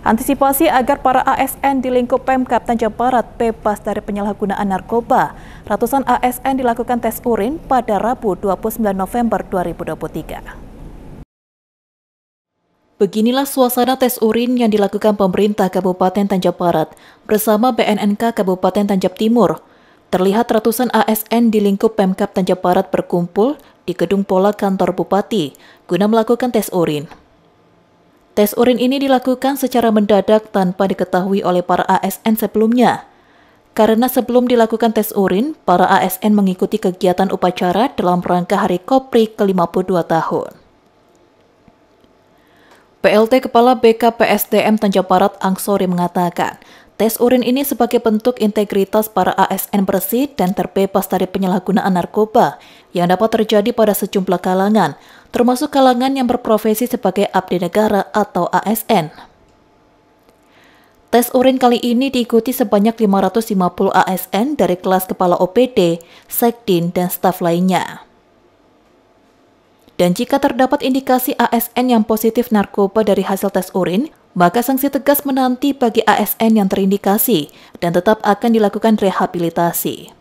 Antisipasi agar para ASN di lingkup Pemkab Tanjung Barat bebas dari penyalahgunaan narkoba, ratusan ASN dilakukan tes urin pada Rabu 29 November 2023. Beginilah suasana tes urin yang dilakukan pemerintah Kabupaten Tanjung Barat bersama BNNK Kabupaten Tanjung Timur. Terlihat ratusan ASN di lingkup Pemkab Tanjung Barat berkumpul di Gedung Pola Kantor Bupati guna melakukan tes urin. Tes urin ini dilakukan secara mendadak tanpa diketahui oleh para ASN sebelumnya. Karena sebelum dilakukan tes urin, para ASN mengikuti kegiatan upacara dalam rangka Hari Kopri ke-52 tahun. PLT Kepala BKPSDM Tanjung Barat Angsori mengatakan, tes urin ini sebagai bentuk integritas para ASN bersih dan terbebas dari penyalahgunaan narkoba yang dapat terjadi pada sejumlah kalangan, termasuk kalangan yang berprofesi sebagai abdi negara atau ASN. Tes urin kali ini diikuti sebanyak 550 ASN dari kelas kepala OPD, sekdin, dan staf lainnya. Dan jika terdapat indikasi ASN yang positif narkoba dari hasil tes urin, maka sanksi tegas menanti bagi ASN yang terindikasi dan tetap akan dilakukan rehabilitasi.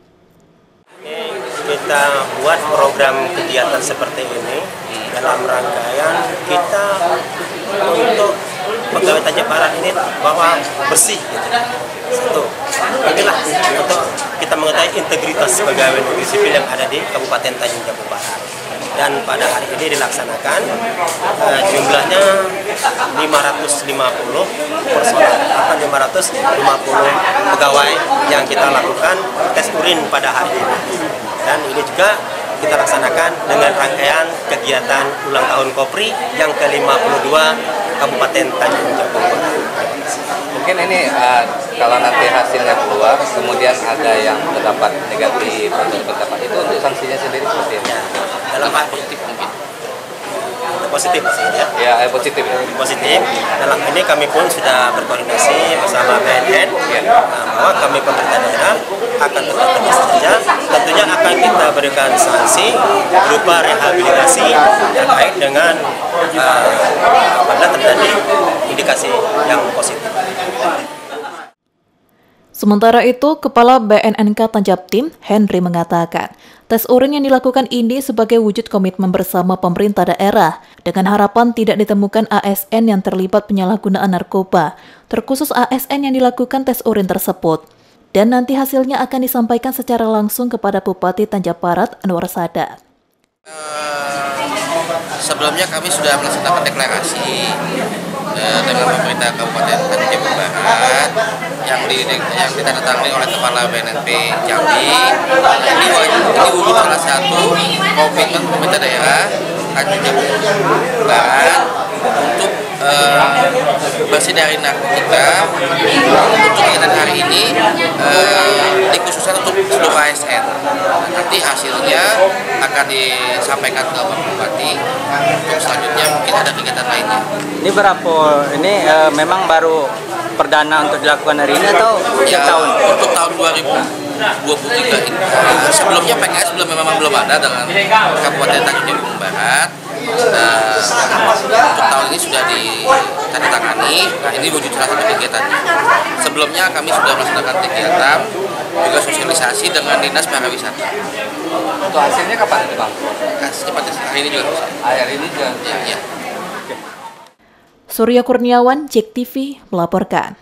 Kita buat program kegiatan seperti ini dalam rangkaian kita untuk pegawai Tanjung Barat ini bahwa bersih gitu. Satu, inilah untuk kita mengetahui integritas pegawai negeri sipil yang ada di Kabupaten Tanjung Jabung Barat. Dan pada hari ini dilaksanakan jumlahnya 550 personal atau 550 pegawai yang kita lakukan tes urin pada hari ini. Dan ini juga kita laksanakan dengan rangkaian kegiatan ulang tahun Kopri yang ke-52 Kabupaten Tanjung Jabung Barat. Mungkin ini kalau nanti hasilnya keluar, kemudian ada yang terdapat negatif atau terdapat itu untuk sanksinya sendiri seperti apa? Dalam hal positif mungkin. Positif ya? Ya, positif. Positif. Dalam ini kami pun sudah berkoordinasi bersama BNN bahwa kami pemerintah daerah akan tetap tegas saja. Tentunya akan kita berikan sanksi berupa rehabilitasi terkait dengan apabila terjadi indikasi yang positif. Sementara itu, Kepala BNNK Tanjung Tim, Henry mengatakan, tes urin yang dilakukan ini sebagai wujud komitmen bersama pemerintah daerah dengan harapan tidak ditemukan ASN yang terlibat penyalahgunaan narkoba, terkhusus ASN yang dilakukan tes urin tersebut. Dan nanti hasilnya akan disampaikan secara langsung kepada Bupati Tanjung Barat Anwar Sadat. Sebelumnya kami sudah melaksanakan deklarasi dengan pemerintah Kabupaten Tanjung Barat yang ditandatangani oleh Kepala BNNP Jambi. Ini wujud salah satu komitmen pemerintah daerah Tanjung Barat untuk bersih dari narkotika. Untuk kegiatan hari ini dikhususkan untuk seluruh ASN. Nanti hasilnya akan disampaikan ke Bapak Bupati. Untuk selanjutnya mungkin ada kegiatan lainnya. Ini berapa? Ini memang baru perdana untuk dilakukan hari ini atau ya, tahun? Untuk tahun 2023 ini. Sebelumnya PKS memang belum ada dengan Kabupaten Tanjung Barat. Untuk tahun ini sudah ditandatangani. Nah, ini wujud salah satu kegiatannya. Sebelumnya kami sudah melaksanakan kegiatan juga sosialisasi dengan Dinas Pariwisata. Untuk hasilnya kapan itu, Bang? Secepatnya hari ini juga. Hari ini juga. Ya. Surya Kurniawan, JEK TV melaporkan.